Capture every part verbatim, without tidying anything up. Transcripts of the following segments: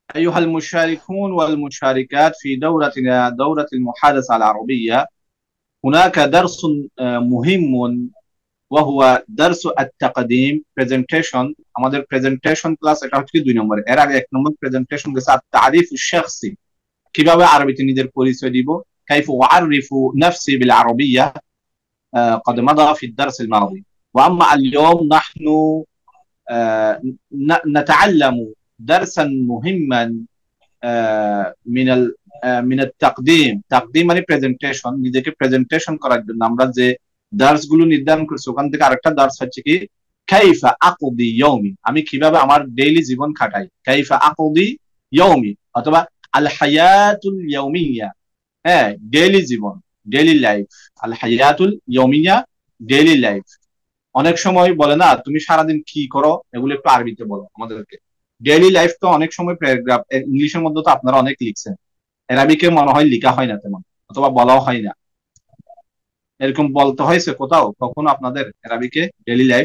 أيها المشاركون والمشاركات في دورتنا دورة المحادثة العربية، هناك درس آه، مهم وهو درس التقديم presentation. আমাদের presentation class এটা হচ্ছে কি দুই নম্বরে। এর আগে এক নম্বর presentation গেছে التعريف الشخصي، কিভাবে আরবিতে নিজের পরিচয় দিব। كيف أعرف نفسي بالعربية آه، قد مضى في الدرس الماضي. وأما اليوم نحن آه، ن- نتعلم درسا مهما আহ, মিনাল আহ, মিনাত তাকদিম। তাকদিম মানে প্রেজেন্টেশন, নিজেকে প্রেজেন্টেশন করার জন্য আমরা যে দার্স গুলো নির্ধারণ করছি ওখান থেকে আরেকটা দার্স হচ্ছে কি কাইফা আকুদি ইয়ৌমি, আমি কিভাবে আমার ডেইলি জীবন খাটাই। কাইফা আকুদি ইয়ৌমি অথবা আল হায়াতুল ইয়ৌমিয়া, হ্যাঁ ডেইলি জীবন, ডেইলি লাইফ। আল হায়াতুল ইয়ৌমিয়া, ডেইলি লাইফ। অনেক সময় বলে না তুমি সারাদিন কি করো, এগুলো একটু আরবিতে বলো আমাদেরকে। ডেইলি লাইফ তো অনেক সময় প্যারাগ্রাফ ইংলিশের মধ্যে তো আপনারা অনেক লিখছেন, অ্যারাবিকে মনে হয় লেখা হয় না তেমন, অথবা বলাও হয় না। এরকম বলতে হয়েছে কোথাও কখনো আপনাদের অ্যারাবিকে ডেইলি লাইফ?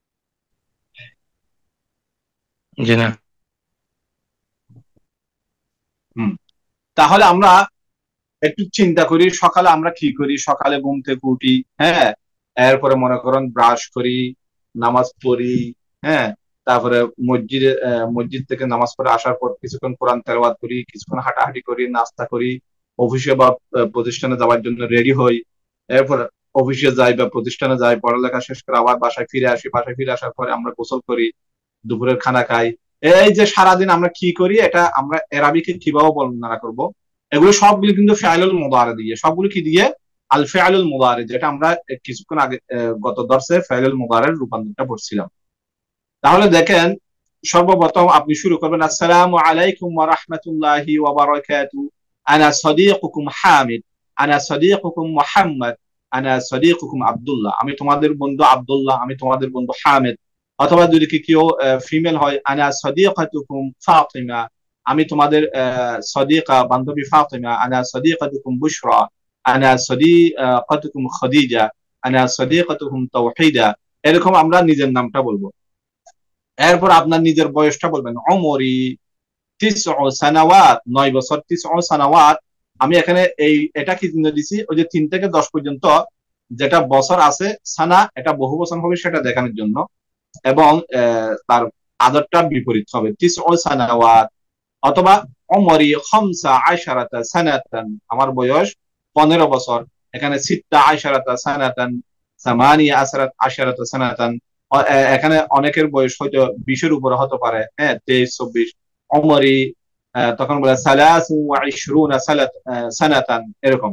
জি না। হুম। তাহলে আমরা একটু চিন্তা করি, সকালে আমরা কি করি। সকালে ঘুম থেকে উঠি, হ্যাঁ, এরপরে মনে করেন ব্রাশ করি, নামাজ পড়ি, হ্যাঁ, তারপরে মসজিদে আহ, মসজিদ থেকে নামাজ পড়ে আসার পর কিছুক্ষণ কোরআন তেলাওয়াত করি, কিছুক্ষণ হাঁটাহাঁটি করি, নাস্তা করি, অফিসে বা আহ, প্রতিষ্ঠানে যাওয়ার জন্য রেডি হই। এরপর অফিসে যাই বা প্রতিষ্ঠানে যাই, পড়ালেখা শেষ করে আবার বাসায় ফিরে আসি। বাসায় ফিরে আসার পরে আমরা গোসল করি, দুপুরের খানা খাই। এই যে সারাদিন আমরা কি করি, এটা আমরা এরাবিকে কিভাবে বর্ণনা করব। এগুলো সবগুলো কিন্তু ফেআলুল মুদারে দিয়ে, সবগুলো কি দিয়ে, আল ফেআলুল মুদারে, যেটা আমরা কিছুক্ষণ আগে আহ, গত দর্শে ফেআলুল মুদারের রূপান্তরটা পড়ছিলাম। তাহলে দেখেন, সর্বপ্রথম আপনি শুরু করবেন আসসালামু আলাইকুম ওয়া রাহমাতুল্লাহি ওয়া বারাকাতু, আনা সাদীকুকুম হামিদ, আনা সাদীকুকুম মুহাম্মদ, আনা সাদীকুকুম আব্দুল্লাহ, আমি তোমাদের বন্ধু আব্দুল্লাহ, আমি তোমাদের বন্ধু হামিদ। অথবা যদি কি কেউ ফিমেল হয়, আনা সাদীকাতুকুম ফাতিমা, আমি তোমাদের সাদীকা বান্ধবী ফাতিমা, আনা সাদীকাতুকুম বুশরা, আনা সাদীকাতুকুম খাদিজা, আনা সাদীকাতুকুম তাওহীদা। এরকম আমরা নিজের নামটা বলবো। এরপর আপনার নিজের বয়সটা বলবেন, অমরি তিসউ সানাওয়াত, নয় বছর, তিসউ সানাওয়াত। আমি এখানে এই এটা কি চিহ্ন দিছি, ওই যে তিন থেকে দশ পর্যন্ত যেটা বছর আছে, সানা এটা বহু বছর হবে সেটা দেখানোর জন্য, এবং আহ, তার আদরটা বিপরীত হবে, তিসউ সানাওয়াত। অথবা অমরি খামসা আশারাতা সানাতান, আমার বয়স পনেরো বছর। এখানে সিত্তা আশারাতা সানাতান, সামানিয়া আশারাত আশারাতা সানাতান। অ- এ- এখানে অনেকের বয়স হয়তো বিশের উপরে হতে পারে, হ্যাঁ তেইশ চব্বিশ। অমরি আহ, তখন বলে সালাসু ওয়া ইশরুনা সালাত আহ, সানাতান, এরকম।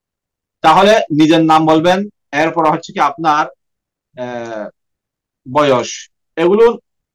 তাহলে নিজের নাম বলবেন, এরপর হচ্ছে কি আপনার আহ, বয়স। এগুলো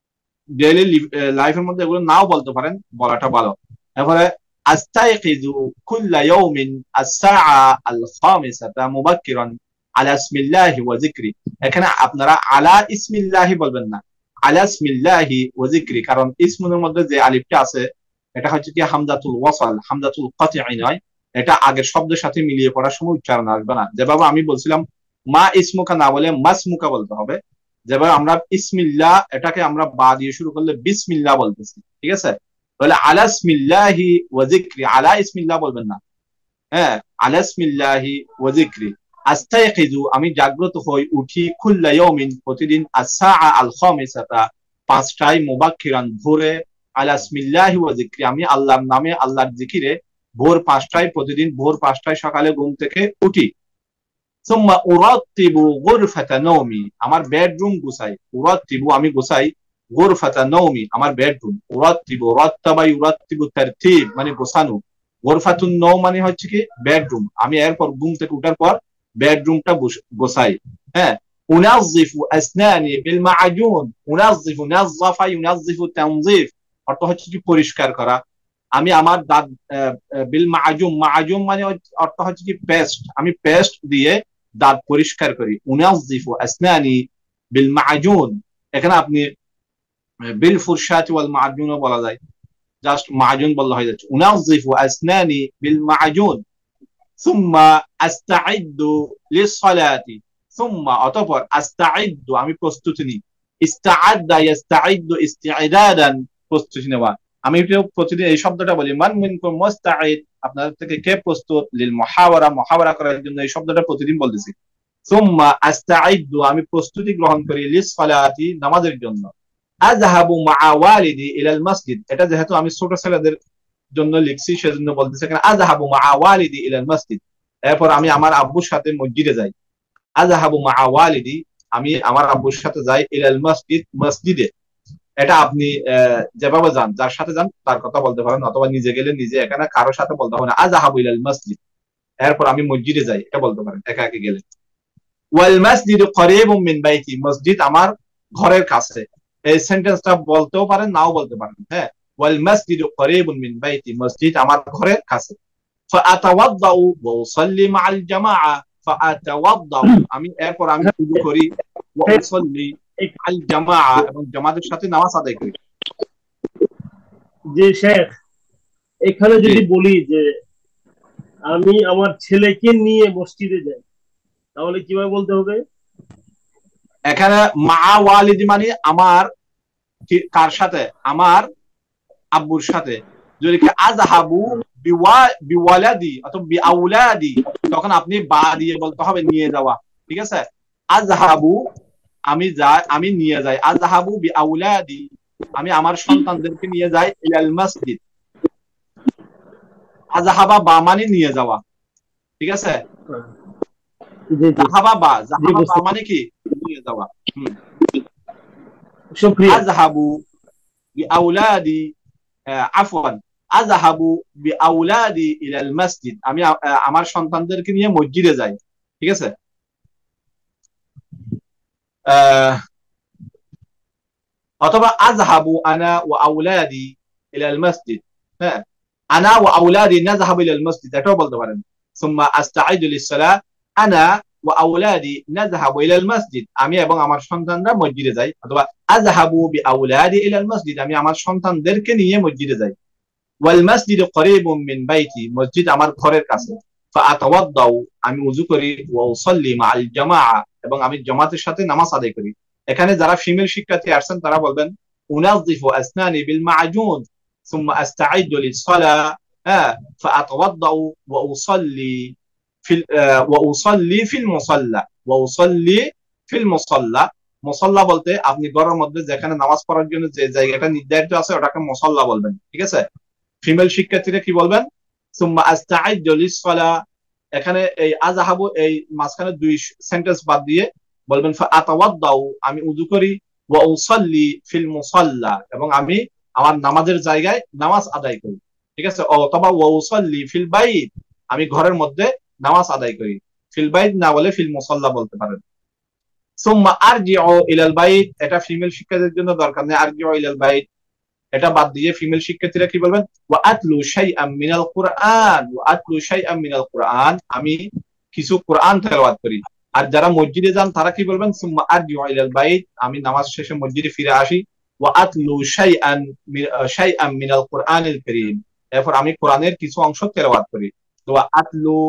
ডেইলি লাইফের মধ্যে এগুলো নাও বলতে পারেন, বলাটা ভালো। এরপরে আস্তাইকিযু কুল্লা ইয়াউমিন আস-সাআ আল-খামিসাতা মুবাক্কিরান আলা ইসমিল্লাহি ওয়া যিকরি। এখানে আপনারা আলা ইসমিল্লাহি বলবেন না, আলা ইসমিল্লাহি ওয়া যিকরি, কারণ ইসমুনের মধ্যে যে আলিফটা আছে এটা হচ্ছে কি হামজাতুল ওয়াসাল, হামজাতুল কাতিঈ নয়। এটা আগের শব্দের সাথে মিলিয়ে পড়ার সময় উচ্চারণ আসবে না। যেভাবে আমি বলছিলাম মা ইসমুকা না বলে মাসমুকা বলতে হবে। যেভাবে আমরা ইসমিল্লাহ এটাকে আমরা বা দিয়ে শুরু করলে বিসমিল্লাহ বলতেছি, ঠিক আছে? তাহলে আলা ইসমিল্লাহি ওয়া যিকরি, আলা ইসমিল্লাহ বলবেন না, হ্যাঁ, আলা ইসমিল্লাহি ওয়া যিকরি। আস্তাইকিযু, আমি জাগ্রত হই, উঠি, কুল্লা ইয়াউমিন, প্রতিদিন, আস-সাআ আল-খামিসাতা, পাঁচটায়, মুবাক্কিরান, ভোরে, আলা ইসমিল্লাহি ওয়া যিকরি, আমি আল্লাহর নামে আল্লাহর জিকিরে ভোর পাঁচটায়, প্রতিদিন ভোর পাঁচটায় সকালে ঘুম থেকে উঠি। সুম্মা উরাত্তিবু গুরফাতা নওমি, আমার বেডরুম গুছাই। উরাত্তিবু আমি গুছাই, গুরফাতা নওমি আমার বেডরুম। উরাত্তিবু, রাত্তাবা ইউরাত্তিবু তারতিব মানে গোছানো। গুরফাতুন নওম মানে হচ্ছে কি বেডরুম। আমি এরপর ঘুম থেকে উঠার পর বেডরুমটা গোছাই, হ্যাঁ। উনাজ্জিফু আসনানি বিল মাআজুন, উনাজ্জিফু, নাজ্জাফা ইউনাজ্জিফু তানযিফ, অর্থ হচ্ছে কি পরিষ্কার করা। আমি আমার দাঁত আহ, আহ, বিল মাআজুম, মাআজুম মানে অর্থ হচ্ছে কি পেস্ট, আমি পেস্ট দিয়ে দাঁত পরিষ্কার করি। উনাজ্জিফু আসনানি বিল মাআজুন, এখানে আপনি বিল ফুরশাতি ওয়াল মাআজুনও বলা যায়, জাস্ট মাআজুন বললে হয়ে যাচ্ছে। উনাজ্জিফু আসনানি বিল মাআজুন। সুম্মা আস্তাইদ্দু লিসসালাতি, সুম্মা অতঃপর, আস্তাইদ্দু আমি প্রস্তুতি নিই। ইস্তাআদ্দা ইস্তাইদ্দু ইস্তিআদাদান প্রস্তুতি নেওয়া। আমি একটু প্রতিদিন এই শব্দটা বলি, মান মিনকুম মুস্তাঈদ, আপনাদের থেকে কে প্রস্তুত, লিল মুহাওয়ারা, মুহাওয়ারা করার জন্য এই শব্দটা প্রতিদিন বলতেছি। সুম্মা আস্তাঈদু, আমি প্রস্তুতি গ্রহণ করি, লিস সালাতি, নামাজের জন্য। আযহাবু মা'a ওয়ালিদি ইলাল মসজিদ, এটা যেহেতু আমি ছোট ছেলেদের জন্য লিখছি সেজন্য বলতেছি এখানে আযহাবু মা'a ওয়ালিদি ইলাল মসজিদ, এরপর আমি আমার আব্বুর সাথে মসজিদে যাই। আযহাবু মা'a ওয়ালিদি, আমি আমার আব্বুর সাথে যাই, ইলাল মসজিদ, মসজিদে। এটা আপনি যেভাবে যান, যার সাথে যান তার কথা বলতে পারেন, অথবা নিজে গেলে নিজে, এখানে কারোর সাথে বলতে হবে না। আযহাবু ইলাল মসজিদ, এরপর আমি মসজিদে যাই, এটা বলতে পারেন একা একা গেলে। ওয়াল মসজিদু করিবুম মিন বাইতি, মসজিদ আমার ঘরের কাছে, এই সেন্টেন্সটা বলতেও পারেন নাও বলতে পারেন। হ্যাঁ, ওয়াল মসজিদু করিবুম মিন বাইতি, মসজিদ আমার ঘরের কাছে। ফাআতাওয়াদ্দাউ ওয়া উসাল্লি মা'আল জামাআ, ফাআতাওয়াদ্দাউ, আমি এরপর আমি ওযু করি, ওয়া উসাল্লি আল জামাআ, এবং জামাতের সাথে নামাজ আদায় করি। যে শেখ, এখানে যদি বলি যে আমি আমার ছেলেকে নিয়ে মসজিদে যাই, তাহলে কিভাবে বলতে হবে? এখানে মা'a ওয়ালিদি মানে আমার, কার সাথে, আমার আব্বুর সাথে। যদি আযহাবু বিওয়ালাদি অথবা বিআউলাদি, তখন আপনি বা দিয়ে বলতে হবে, নিয়ে যাওয়া। ঠিক আছে, আযহাবু, আমি যাই, আমি নিয়ে যাই, আযহাবু বিআউলাদি, আমি আমার সন্তানদেরকে নিয়ে যাই, ইলাল মসজিদ। আযহাবা বা মানে নিয়ে যাওয়া। ঠিক আছে, যাহাবা বা, যাহাবা বা মানে কি, নিয়ে যাওয়া। হুম, শুকরিয়া। আযহাবু বিআউলাদি, আফওয়ান, আযহাবু বিআউলাদি ইলাল মসজিদ, আমি আমার সন্তানদেরকে নিয়ে মসজিদে যাই। ঠিক আছে, অথবা আযহাবু আনা ওয়া আউলাদি ইলাল মসজিদ। হ্যাঁ, আনা ওয়া আউলাদি নাযহাবু ইলাল মসজিদ, এটাও বলতে পারেন। সুম্মা আস্তাঈদু লিস-সালাহ, আনা ওয়া আউলাদি নাযহাবু ইলাল মসজিদ, আমি এবং আমার সন্তানরা মসজিদে যাই। অথবা আযহাবু বিআউলাদি ইলাল মসজিদ, আমি আমার সন্তানদেরকে নিয়ে মসজিদে যাই। ওয়াল মসজিদু করিবুম মিন বাইতি, মসজিদ আমার ঘরের কাছে। ফাআতাওয়াদ্দাউ, আমি ওযু করি, ওয়া উসাল্লি মা'আল জামাআ, এবং আমি জামাতের সাথে নামাজ আদায় করি। এখানে যারা ফিমেল শিক্ষার্থী আসছেন তারা বলবেন, উনাযিফু আসনানি বিল মা'জুন সুম্মা আস্তাঈদু লিস-সালাহ, হ্যাঁ, ফাআতাওয়াদ্দাউ ওয়া উসাল্লি ফিল ওয়া উসাল্লি ফিল মুসাল্লা, ওয়া উসাল্লি ফিল মুসাল্লা। মুসাল্লা বলতে আপনি ঘরের মধ্যে যেখানে নামাজ পড়ার জন্য যে জায়গাটা নির্ধারিত আছে ওটাকে মুসাল্লা বলবেন। ঠিক আছে, ফিমেল শিক্ষার্থীরা কি বলবেন? সুম্মা আস্তাঈদু লিস-সালাহ, এখানে এই আযহাবু, এই মাঝখানে দুই সেন্টেন্স বাদ দিয়ে বলবেন ফাআতাওয়াদ্দাউ, আমি ওযু করি, ওয়া উসাল্লি ফিল মুসাল্লা, এবং আমি আমার নামাজের জায়গায় নামাজ আদায় করি। ঠিক আছে, অথবা ওয়া উসাল্লি ফিল বাইত, আমি ঘরের মধ্যে নামাজ আদায় করি। ফিল বাইত না বলে ফিল মুসাল্লা বলতে পারেন। সুম্মা আরজিউ ইলাল বাইত, এটা ফিমেল শিক্ষার্থীদের জন্য দরকার নেই, আরজিউ ইলাল বাইত এটা বাদ দিয়ে ফিমেল শিক্ষার্থীরা কি বলবেন? ওয়া আতলু শাইআম মিনাল কুরআন, ওয়া আতলু শাইআম মিনাল কুরআন, আমি কিছু কোরআন তেলাওয়াত করি। আর যারা মসজিদে যান তারা কি বলবেন? সুম্মা আরজিউ ইলাল বাইত, আমি নামাজ শেষে মসজিদে ফিরে আসি। ওয়া আতলু শাইআন শাইআম মিনাল কুরআনিল কারীম, এরপর আমি কোরআনের কিছু অংশ তেলাওয়াত করি। তো আতলু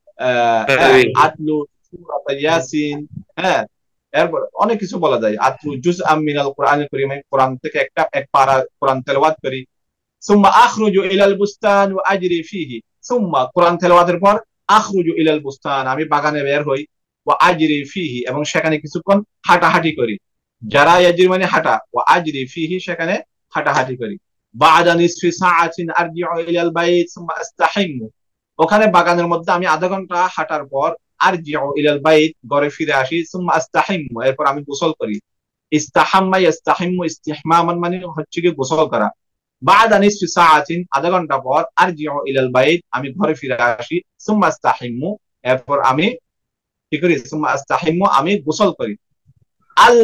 আতলু সূরা ইয়াসিন, হ্যাঁ, এরপর অনেক কিছু বলা যায়। আতলু জুজআম মিনাল কুরআনিল কারীম, কোরআন থেকে একটা এক পারা কোরআন তেলাওয়াত করি। সুম্মা আখরুজু ইলাল বুস্তান ওয়া আজরি ফিহি, সুম্মা কোরআন তেলাওয়াতের পর আখরুজু ইলাল বুস্তান, আমি বাগানে বের হই। ওয়া আজরি ফিহি, এবং সেখানে কিছুক্ষণ হাঁটাহাঁটি করি। যারা ইয়াজরি মানে হাঁটা, ওয়া আজরি ফিহি, সেখানে হাঁটাহাঁটি করি। বা'দা নিসফি সাআতিন আরজিউ ইলাল বাইত সুম্মা আস্তাহিম্মু, ওখানে বাগানের মধ্যে আমি আধা ঘন্টা হাঁটার পর আরজিউ ইলাল বাইত, ঘরে ফিরে আসি। সুম্মা আস্তাহিম্মু, এরপর আমি গোসল করি। ইস্তাহাম্মা ইস্তাহিম্মু ইস্তিহমামান মানে হচ্ছে কি গোসল করা। বা'দা নিসফি সাআতিন, আধা ঘন্টা পর আরজিউ ইলাল বাইত, আমি ঘরে ফিরে আসি। সুম্মা আস্তাহিম্মু, এরপর আমি কি করি? সুম্মা আস্তাহিম্মু, আমি গোসল করি। আল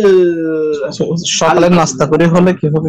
সকালের নাস্তা করে হলে কি হবে?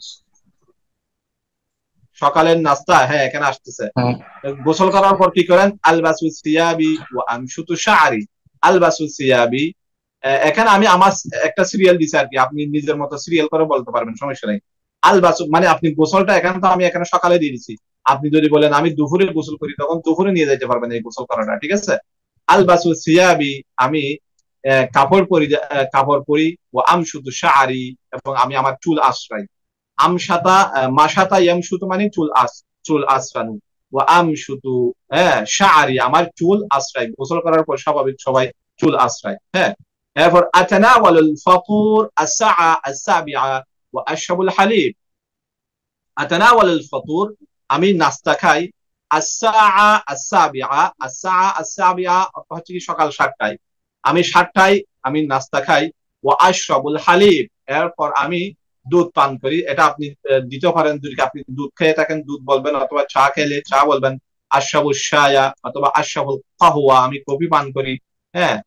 সকালের নাস্তা, হ্যাঁ এখানে আসতেছে। গোসল করার পর কি করেন? আলবাসু সিয়াবি ওয়া আমশুতু শা'রি, আলবাসু সিয়াবি, এখানে আমি আমার একটা সিরিয়াল দিছি আর কি, আপনি নিজের মতো সিরিয়াল করে বলতে পারবেন, সমস্যা নাই। আলবাসু মানে আপনি গোসলটা, এখানে তো আমি এখানে সকালে দিয়ে দিছি, আপনি যদি বলেন আমি দুপুরে গোসল করি তখন দুপুরে নিয়ে যেতে পারবেন এই গোসল করাটা। ঠিক আছে, আলবাসু সিয়াবি, আমি কাপড় পরি, কাপড় পরি। ওয়া আমশুতু শা'রি, এবং আমি আমার চুল আশ্রাই। আমশাতা মাশাতা ইয়ামশুতু মানে চুল আস চুল আশ্রানু, ওয়া আমশুতু হ্যাঁ শাআরি আমার চুল আশ্রাই, গোসল করার পর স্বাভাবিক সবাই চুল আশ্রায়। হ্যাঁ, এরপর আতানাওয়ালুল ফাতুর আস-সাআ আস-সাবিআ ওয়া আশরাবুল হালিব। আতানাওয়ালুল ফাতুর আমি নাস্তা খাই, আস-সাআ আস-সাবিআ আস-সাআ আস-সাবিআ অর্থ হচ্ছে কি সকাল সাতটায়, আমি সাতটায় আমি নাস্তা খাই। ওয়া আশরাবুল হালিব এরপর আমি দুধ পান করি। এটা আপনি দিতে পারেন, যদি আপনি দুধ খেয়ে থাকেন দুধ বলবেন, অথবা চা খেলে চা বলবেন। আশরাবুশ শায়া অথবা আশরাবুল কাহওয়া আমি কফি পান করি। হ্যাঁ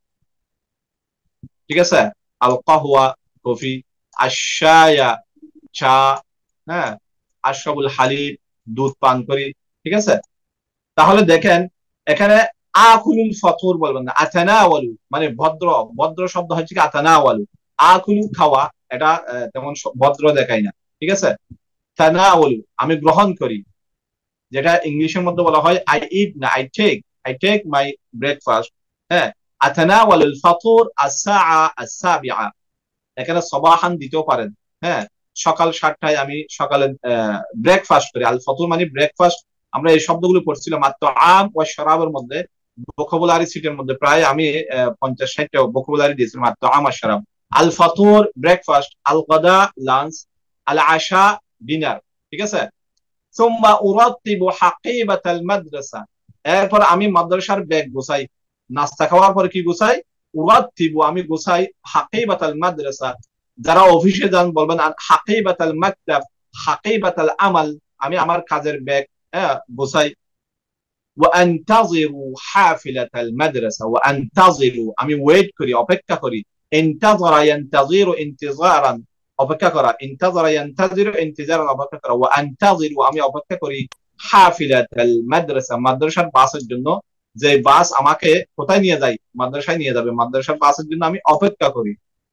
ঠিক আছে, আল কাহওয়া কফি, আশ-শায়া চা, হ্যাঁ আশরাবুল হালিব দুধ পান করি। ঠিক আছে, তাহলে দেখেন এখানে আকুলুল ফাতুর বলবেন না, আতানাওয়ালু মানে ভদ্র, ভদ্র শব্দ হচ্ছে কি আতানাওয়ালু। আকুলু খাওয়া, এটা তেমন ভদ্র দেখায় না। ঠিক আছে, তানাওয়ালু আমি গ্রহণ করি, যেটা ইংলিশের মধ্যে বলা হয় আই ইট না I take, I take my breakfast. হ্যাঁ, আতানাওয়ালুল ফাতুর আস-সাআ আস-সাবিআ, এখানে সবাহান দিতেও পারেন। হ্যাঁ, সকাল সাতটায় আমি সকালে ব্রেকফাস্ট করি। আল ফাতুর মানে ব্রেকফাস্ট, আমরা এই শব্দগুলো পড়ছিলাম আত-তাআম ওয়া শরাবের মধ্যে, ভোকাবুলারি সিটের মধ্যে প্রায় আমি পঞ্চাশ ষাটটা ভোকাবুলারি দিয়েছিলাম আত-তাআম ওয়া শরাব। আল ফাতুর ব্রেকফাস্ট, আল গাদা লাঞ্চ, আল আশা ডিনার। ঠিক আছে, সুম্মা উরাত্তিবু হাকিবাতাল মাদ্রাসা এরপর আমি মাদ্রাসার ব্যাগ গোছাই। নাস্তা খাওয়ার পরে কি গোছাই? উরাত্তিবু আমি গোছাই হাকিবাতাল মাদ্রাসা, যারা অফিসে যান বলবেন হাকিবাতাল মাকতাব, হাকিবাতাল আমাল আমি আমার কাজের ব্যাগ গোছাই। ওয়া আনতাযিরু হাফিলাতাল মাদ্রাসা, ওয়া আনতাযিরু আমি ওয়েট করি অপেক্ষা করি। ইনতাযারা ইয়ানতাযিরু ইনতিযারান অপেক্ষা করা, ইনতাযারা ইয়ানতাযিরু ইনতিযারান অপেক্ষা করা। ওয়া আনতাযিরু আমি অপেক্ষা করি হাফিলাতাল মাদ্রাসা মাদ্রাসার বাসের জন্য, যে বাস আমাকে কোথায় নিয়ে যায়? মাদ্রাসায় নিয়ে যাবে, মাদ্রাসার বাসের জন্য আমি অপেক্ষা করি।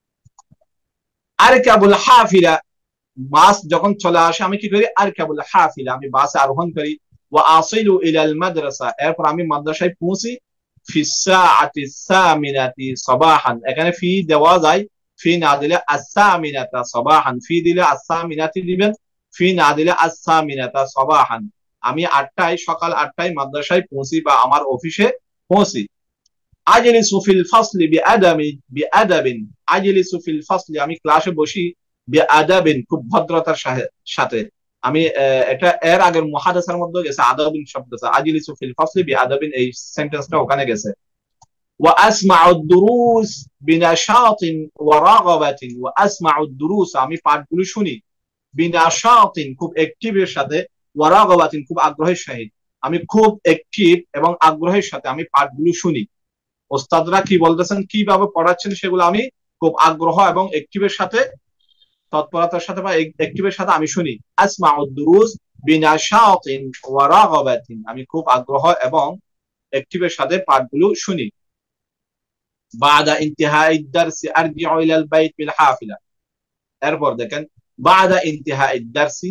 আরকাবুল হাফিলা বাস যখন চলে আসে আমি কি করি? আরকাবুল হাফিলা আমি বাসে আরোহণ করি। ওয়া আসিলু ইলাল মাদ্রাসা এরপর আমি মাদ্রাসায় পৌঁছি। ফিস সাআতি সামিনাতি সাবাহান এখানে ফি দেওয়া যায়, ফি না দিলে আস-সামিনাতা সাবাহান, ফি দিলে আস-সামিনাতি দিবেন, ফি না দিলে আস-সামিনাতা সাবাহান। আমি আটটায় সকাল আটটায় মাদ্রাসায় পৌঁছি বা আমার অফিসে পৌঁছি। আজলিসু ফিল ফাসলি বিআদামি বিআদাবিন, আজলিসু ফিল ফাসলি আমি ক্লাসে বসি, বিআদাবিন খুব ভদ্রতার সাথে। আমি এটা এর আগের মুহাদ্দাসার মধ্যে গেছে আদাবিন শব্দ আছে, আজলিসু ফিল ফাসলি বিআদাবিন এই সেন্টেন্সটা ওখানে গেছে। ওয়া আসমাউ দুরুস বিনাশাতিন ওয়া রাগাবাতিন, ওয়া আসমাউ দুরুস আমি পাঠগুলো শুনি, বিনাশাতিন খুব অ্যাক্টিভের সাথে, ওয়া রাগাবাতিন খুব আগ্রহের সাথে। আমি খুব অ্যাক্টিভ এবং আগ্রহের সাথে আমি পাঠগুলো শুনি। ওস্তাদরা কি বলতেছেন, কিভাবে পড়াচ্ছেন সেগুলো আমি খুব আগ্রহ এবং অ্যাক্টিভের সাথে, তৎপরতার সাথে বা অ্যাক্টিভের সাথে আমি শুনি। আসমাউ দুরুস বিনাশাতিন ওয়া রাগাবাতিন আমি খুব আগ্রহ এবং অ্যাক্টিভের সাথে পাঠগুলো শুনি। বাদা ইনতিহাই দারসি আরজিউ ইলাল বাইত বিল হাফিলা এরপর দেখেন বাদা ইনতিহাই দারসি,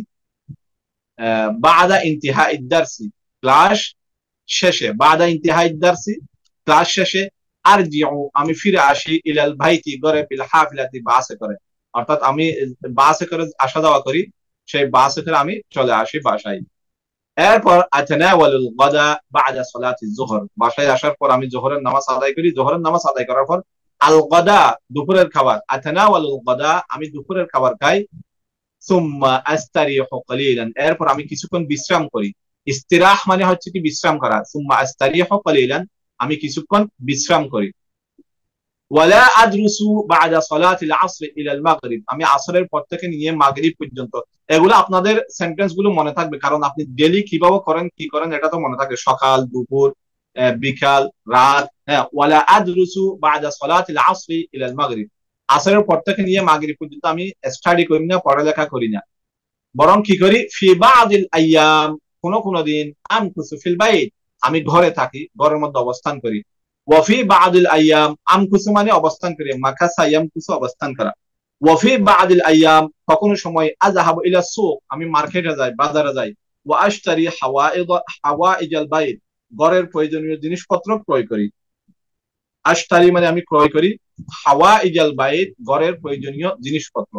বাদা ইনতিহাই দারসি ক্লাস শেষে, বাদা ইনতিহাই দারসি ক্লাস শেষে, আরজিউ আমি ফিরে আসি, ইলাল বাইতি ঘরে, বিল হাফিলাতি বাসে করে, অর্থাৎ আমি বাসে করে আসা যাওয়া করি, সেই বাসে করে আমি চলে আসি বাসায়। এরপর আতানাওয়ালুল গাদা বাদা সালাতি যুহর বাসায় আসার পর আমি যোহরের নামাজ আদায় করি। যোহরের নামাজ আদায় করার পর আল গাদা দুপুরের খাবার, আতানাওয়ালুল গাদা আমি দুপুরের খাবার খাই। সুম্মা আস্তারিহু কালিলান এরপর আমি কিছুক্ষণ বিশ্রাম করি। ইস্তিরাহ মানে হচ্ছে কি বিশ্রাম করা, সুম্মা আস্তারিহু কালিলান আমি কিছুক্ষণ বিশ্রাম করি। ওয়ালা আদরুসু বাদা সালাতিল আসর ইলাল মাগরিব আমি আসরের পর থেকে নিয়ে মাগরিব পর্যন্ত। এগুলো আপনাদের সেন্টেন্স গুলো মনে থাকবে, কারণ আপনি ডেইলি কিভাবে করেন কি করেন এটা তো মনে থাকবে, সকাল দুপুর বিকাল রাত। হ্যাঁ, ওয়ালা আদরুসু বাদা সালাতিল আসর ইলাল মাগরিব আসরের পর থেকে নিয়ে মাগরিব পর্যন্ত আমি স্টাডি করি না, পড়ালেখা করি না, বরং কি করি? ফি বাদিল আইয়াম কোন কোন দিন, আমকুসু ফিল বাইত আমি ঘরে থাকি, ঘরের মধ্যে অবস্থান করি। ওয়াফি বাদিল আইয়াম আমকুসু মানে অবস্থান করি, মাকাসা ইয়ামকুসু অবস্থান করা। ওয়াফি বাদিল আইয়াম কখনো সময় আযহাবু ইলা সুক আমি মার্কেটে যাই, বাজারে যাই। ওয়া আশতারি হাওয়াইদ হাওয়াইজাল বাইত ঘরের প্রয়োজনীয় জিনিসপত্র ক্রয় করি। আশতারি মানে আমি ক্রয় করি, হাওয়াইজাল বাইত ঘরের প্রয়োজনীয় জিনিসপত্র।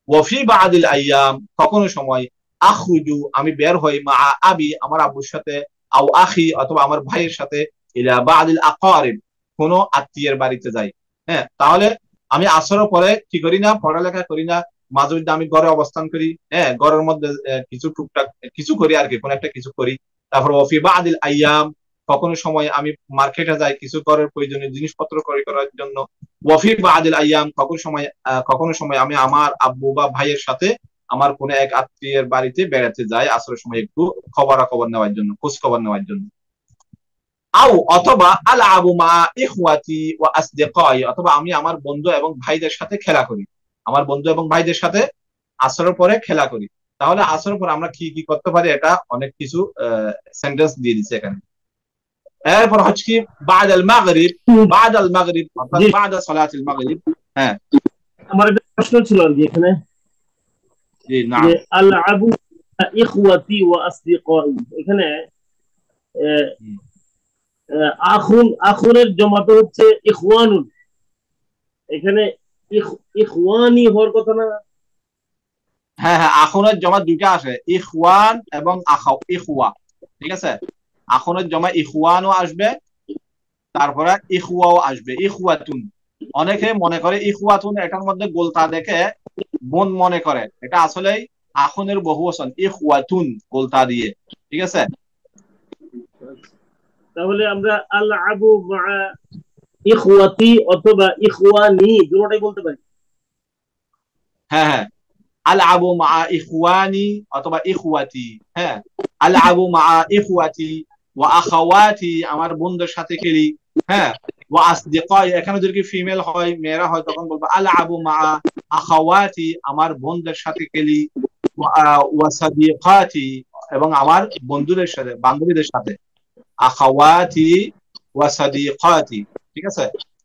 ওয়াফি বাদিল আইয়াম, কখনো সময় আখরুজু আমি বের হই মা আবি আমার আব্বুর সাথে, আও আখি অথবা আমার ভাইয়ের সাথে, ইলা বাদিল আকারিব কোন আত্মীয়ের বাড়িতে যাই। হ্যাঁ, তাহলে আমি আসরের পরে কি করি না, পড়ালেখা করি না, মাঝে মধ্যে আমি ঘরে অবস্থান করি, হ্যাঁ ঘরের মধ্যে কিছু টুকটাক কিছু করি আর কি, কোন একটা কিছু করি। তারপর ওয়াফি বাদিল আইয়াম কখনো সময় আমি মার্কেটে যাই কিছু ঘরের প্রয়োজনীয় জিনিসপত্র ক্রয় করার জন্য। ওয়াফি বাদিল আইয়াম কখনো সময় কখনো সময় আমি আমার আব্বু বা ভাইয়ের সাথে আমার কোন এক আত্মীয়ের বাড়িতে বেড়াতে যাই আসরের সময় একটু খবরাখবর নেওয়ার জন্য, খোঁজ খবর নেওয়ার জন্য। আও অথবা আল আবু মা ইখওয়াতি ওয়া আসদিকাই অথবা আমি আমার বন্ধু এবং ভাইদের সাথে খেলা করি, আমার বন্ধু এবং ভাইদের সাথে আসরের পরে খেলা করি। তাহলে আসরের পরে আমরা কি কি করতে পারি, এটা অনেক কিছু সেন্টেন্স দিয়ে দিচ্ছে এখানে। এরপর হচ্ছে কি বাদ আল মাগরিব, বাদ আল মাগরিব অর্থাৎ বাদ সালাত আল মাগরিব। হ্যাঁ, আমার একটা প্রশ্ন ছিল আর কি এখানে, জি না যে আল আবু ইখওয়াতি ওয়া আসদিকাই, এখানে আখুন আখুনের জমাতে হচ্ছে ইখওয়ানুন, এখানে ইখওয়ানি হওয়ার কথা না? হ্যাঁ হ্যাঁ, আখুনের জমা দুইটা আসে, ইখওয়ান এবং আখাও ইখওয়া, ঠিক আছে। আখুনের জমা ইখওয়ানও আসবে, তারপরে ইখওয়াও আসবে, ইখওয়াতুন। অনেকে মনে করে ইখওয়াতুন এটার মধ্যে গোলতা দেখে বোন মনে করে, এটা আসলে আখুনের বহুবচন ইখওয়াতুন গোলতা দিয়ে, ঠিক আছে। তাহলে আমরা আল আবু মা ইখওয়াতি অথবা ইখওয়ানি দুটোটাই বলতে পারি। হ্যাঁ হ্যাঁ, আল আবু মা ইখওয়ানি অথবা ইখওয়াতি। হ্যাঁ, আল আবু মা ইখওয়াতি ওয়া আখাওয়াতি আমার বন্ধুদের সাথে খেলি। হ্যাঁ, ওয়া আসদিকাই এখানে যদি ফিমেল হয় মেয়েরা হয় তখন বলবো আল আবু মা আখাওয়াতি আমার বন্ধুদের সাথে খেলি, ওয়া সাদিকাতি এবং আমার বন্ধুদের সাথে বান্ধবীদের সাথে, আখাওয়াতি ওয়া সাদিকাতি, ঠিক আছে।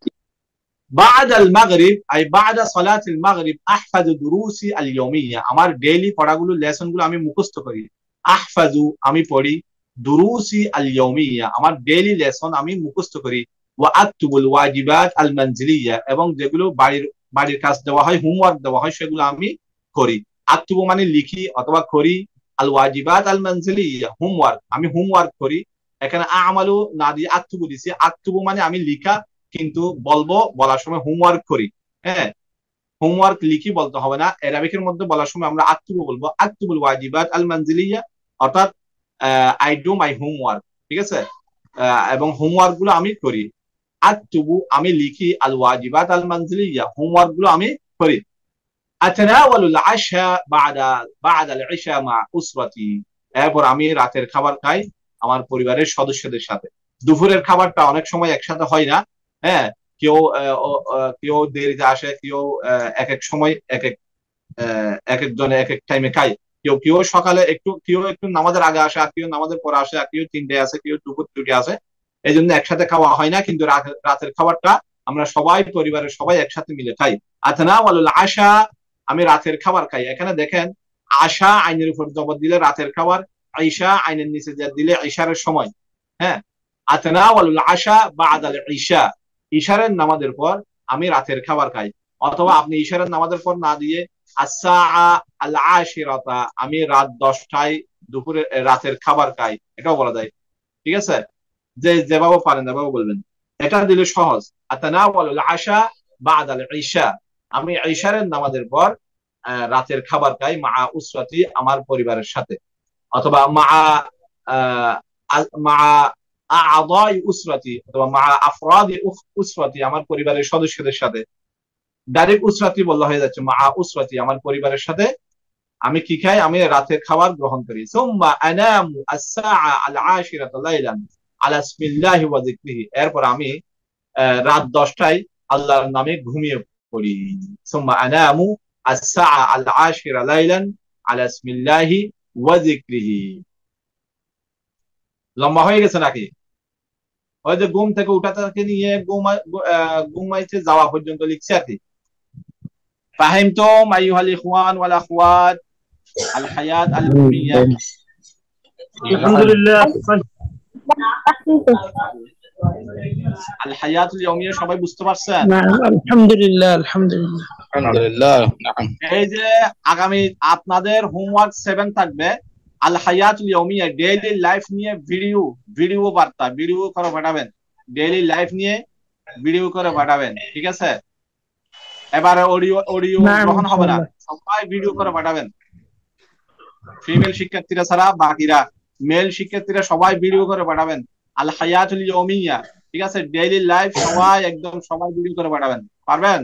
بعد المغرب أي بعد صلاة المغرب أحفظ دروسي اليومية আমার ডেইলি পড়াগুলো লেসনগুলো আমি মুখস্থ করি। আহফাজু আমি পড়ি, দুরুসি আল ইয়ৌমিয়া আমার ডেইলি লেসন আমি মুখস্থ করি, ওয়া আকতুবুল ওয়াজিবাত আল মানজিলিয়া এবং যেগুলো বাড়ির বাড়ির কাজ দেওয়া হয় হোমওয়ার্ক দেওয়া হয় সেগুলো আমি করি। আকতুবু মানে লিখি অথবা করি, আল ওয়াজিবাত আল মানজিলিয়া হোমওয়ার্ক আমি হোমওয়ার্ক করি। এখানে আমালু না দিয়ে আকতুবু দিছি, আকতুবু মানে আমি লিখা কিন্তু বলবো বলার সময় হোমওয়ার্ক করি। হ্যাঁ, হোমওয়ার্ক লিখি বলতে হবে না, অ্যারাবিকের মধ্যে বলার সময় আমরা আকতুবু বলবো, আকতুবুল ওয়াজিবাত আল মানজিলিয়া অর্থাৎ আই ডু মাই হোমওয়ার্ক, ঠিক আছে। এবং হোমওয়ার্ক গুলো আমি করি। আকতুবু আমি লিখি, আল ওয়াজিবাত আল মানজিলিয়া হোমওয়ার্ক গুলো আমি করি। আতনাওয়ালুল আশা বাদা বাদাল ইশা মা উসরাতি এরপর আমি রাতের খাবার খাই আমার পরিবারের সদস্যদের সাথে। দুপুরের খাবারটা অনেক সময় একসাথে হয় না, হ্যাঁ কেউ কেউ দেরিতে আসে, কেউ এক এক সময় এক এক এক এক জনে এক এক টাইমে খায়, কেউ কেউ সকালে একটু কেউ একটু নামাজের আগে আসে, আর কেউ নামাজের পরে আসে, আর কেউ তিনটে আসে, কেউ দুপুর দুটি আসে, এই জন্য একসাথে খাওয়া হয় না। কিন্তু রাতের খাবারটা আমরা সবাই পরিবারের সবাই একসাথে মিলে খাই। আতনাওয়ালুল আশা আমি রাতের খাবার খাই। এখানে দেখেন আশা আইনের উপর জবর দিলে রাতের খাবার, আইশা আইনের নিচে দিলে ইশারের সময়। হ্যাঁ, আতনাওয়ালুল আশা বাদাল ইশা ইশারের নামাজের পর আমি রাতের খাবার খাই। অথবা আপনি ইশারের নামাজের পর না দিয়ে আসসাআ আল আশিরাতা আমি রাত দশটায় দুপুরে রাতের খাবার খাই, এটাও বলা যায়, ঠিক আছে। যে যেভাবে পারেন যেভাবে বলবেন, এটা দিলে সহজ। আতনাওয়ালুল আশা বাদাল ইশা আমি ইশারের নামাজের পর রাতের খাবার খাই মা উসরাতি আমার পরিবারের সাথে, অথবা মা মা আ'দাই উসরাতি অথবা মা আফরাদি উসরাতি আমার পরিবারের সদস্যদের সাথে। ডাইরেক্ট উসরাতি বলা হয়ে যাচ্ছে, মা উসরাতি আমার পরিবারের সাথে আমি কি খাই, আমি রাতের খাবার গ্রহণ করি। সুম্মা আনামু আস-সাআ আল আশিরাতা লাইলান আলা ইসমিল্লাহি ওয়া যিকরিহি এরপর আমি রাত দশটায় আল্লাহর নামে ঘুমিয়ে পড়ি। সুম্মা আনামু আস-সাআ আল আশিরা লাইলান আলা ইসমিল্লাহি ওয়া যিকরিহি। লম্বা হয়ে গেছে নাকি? ওই যে ঘুম থেকে উঠা থেকে নিয়ে ঘুমাইতে যাওয়া পর্যন্ত লিখছি আর কি। ফাহিমতুম আইয়ুহাল ইখওয়ান ওয়াল আখওয়াত আল হায়াত আল উম্মিয়া। আলহামদুলিল্লাহ। আল হায়াতুল ইয়াউমিয়া সবাই বুঝতে পারছেন? نعم الحمد لله الحمد لله الحمد لله نعم এই যে আগামী আপনাদের হোমওয়ার্ক সেভেন থাকবে আল হায়াতুল ইয়াউমিয়া, ডেইলি লাইফ নিয়ে ভিডিও ভিডিও বার্তা ভিডিও করে পাঠাবেন, ডেইলি লাইফ নিয়ে ভিডিও করে পাঠাবেন, ঠিক আছে? এবারে অডিও অডিও نعم গ্রহণ إن হবে شاء না, الله সবাই ভিডিও করে পাঠাবেন। ফিমেল শিক্ষার্থীরা ছাড়া বাকিরা, মেল শিক্ষার্থীরা সবাই ভিডিও করে পাঠাবেন আল হায়াতুল ইয়াউমিয়া, ঠিক আছে? ডেইলি লাইফ সবাই একদম সবাই ভিডিও করে পাঠাবেন, পারবেন?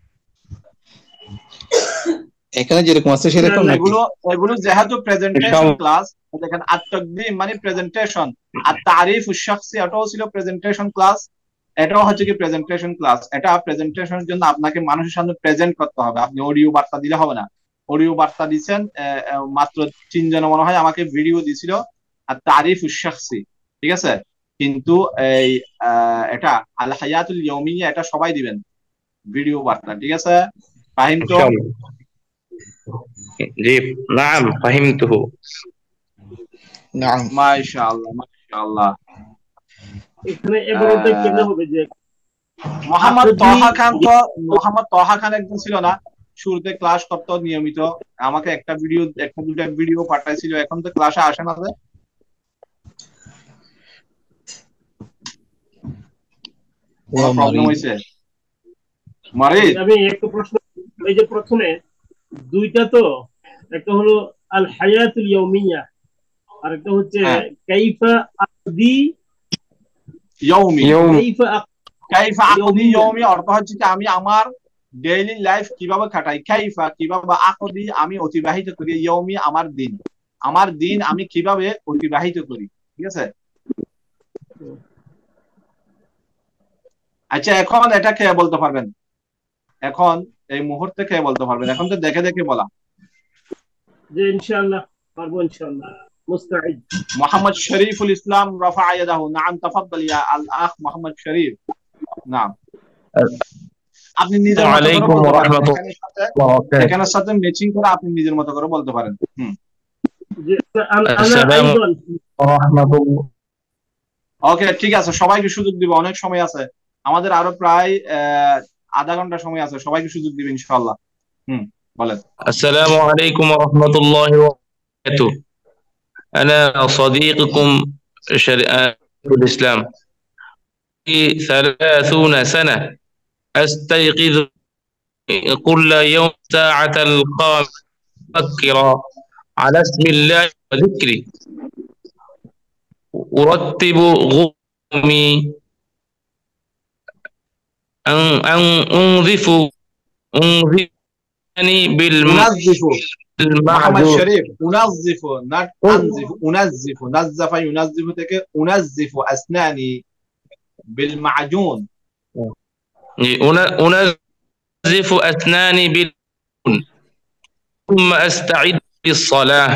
এখানে যেরকম আছে সেরকম নাকি? এগুলো এগুলো যেহেতু প্রেজেন্টেশন ক্লাস, দেখেন আত-তাকদিম মানে প্রেজেন্টেশন, আর তারিফ উশ-শাখসি এটাও ছিল প্রেজেন্টেশন ক্লাস, এটাও হচ্ছে কি প্রেজেন্টেশন ক্লাস। এটা প্রেজেন্টেশনের জন্য আপনাকে মানুষের সামনে প্রেজেন্ট করতে হবে, আপনি অডিও বার্তা দিলে হবে না। অডিও বার্তা দিচ্ছেন মাত্র তিনজন মনে হয় আমাকে ভিডিও দিছিল, আর তারিফ উশ-শাখসি, ঠিক আছে? কিন্তু এই এটা আল হায়াতুল ইয়াউমিয়া এটা সবাই দিবেন ভিডিও বার্তা, ঠিক আছে? ফাহিম তো? জি নাম ফাহিমতুহু। نعم মাশাআল্লাহ মাশাআল্লাহ। এখানে এবারটা কেমন হবে যে মোহাম্মদ তহা খান, তো মোহাম্মদ তহা খান একজন ছিল না শুরুতে ক্লাস করতো নিয়মিত, আমাকে একটা ভিডিও একটা দুটা ভিডিও পাঠাইছিল, এখন তো ক্লাসে আসে না। প্রবলেম হইছে মারিদ? আমি একটা প্রশ্ন, এই যে প্রথমে দুইটা তো, একটা হলো আল হায়াতুল ইয়াউমিয়া আর একটা হচ্ছে কাইফা আকদি ইয়াউমি, কাইফা কাইফা আকদি ইয়াউমি অর্থ হচ্ছে যে আমি আমার ডেইলি লাইফ কিভাবে কাটাই, কাইফা কিভাবে, আকদি আমি অতিবাহিত করি, ইয়াউমি আমার দিন, আমার দিন আমি কিভাবে অতিবাহিত করি, ঠিক আছে? আচ্ছা এখন এটা কে বলতে পারবেন? এখন এই মুহূর্তে কে বলতে পারবেন? এখন তো দেখে দেখে বলা। যে ইনশাআল্লাহ পারবো ইনশাআল্লাহ, মুস্তাঈদ। মোহাম্মদ শরীফুল ইসলাম রাফা ইয়াদাহু। নাম তাফাদ্দাল ইয়া আল আখ মোহাম্মদ শরীফ। নাম আপনি নিজের মতো করে বলতে পারেন, এখানের সাথে ম্যাচিং করে আপনি নিজের মতো করে বলতে পারেন। হুম যে আনা আইদান রাহমাতুল্লাহ। ওকে ঠিক আছে, সবাইকে সুযোগ দিব, অনেক সময় আছে আমাদের, আরো প্রায় আধা ঘন্টা সময় আছে, সবাইকে সুযোগ দিব ইনশাআল্লাহ। হুম বলেন। আসসালামু আলাইকুম ওয়া রাহমাতুল্লাহি ওয়া বারাকাতুহু। আনা صديقكم শরীফুল ইসলাম ثلاثين سنة أستيقظ كل يوم ساعة القامة مبكرا على اسم الله وذكري، أرتب غرفي، أن أن أنظف أنظفني أنظف محمد بالمعجون. شريف أنظف not أنظف أنظف نظف ينظف থেকে أنظف أسناني بالمعجون، أنظف أسناني بالمعجون ثم أستعد للصلاة،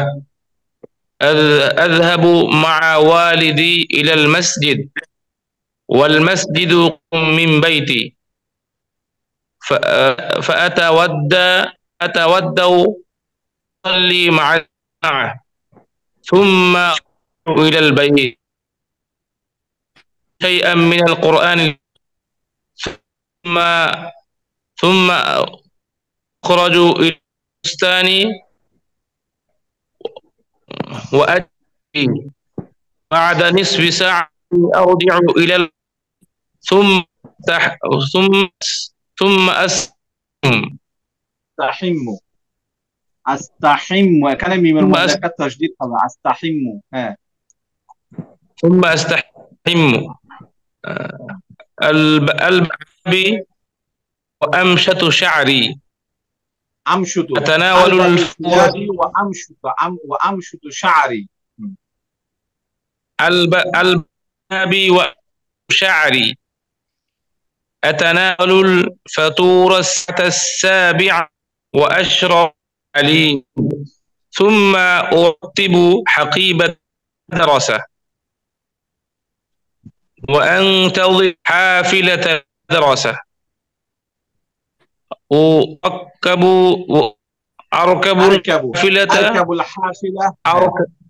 أذهب مع والدي إلى المسجد والمسجد من بيتي، فأتودى أتودى أصلي مع الجماعة ثم إلى البيت شيئا من القرآن ثم ثم أخرج إلى البستان وأجري بعد نصف ساعة أرجع إلى ال... ثم تح... ثم ثم أستحم أستحم أستحم كان ميم المدة التشديد طبعا أستحم ها ثم أستحم البابي وأمشط شعري، أمشط أتناول الفطور وأمشط وأمشط شعري، البابي وشعري، أتناول الفطور الساعة السابعة وأشرب علي، ثم أرتب حقيبة المدرسة وأنتظر حافلة المدرسة، وأركب أركب أركب الحافلة أركب الحافلة أركب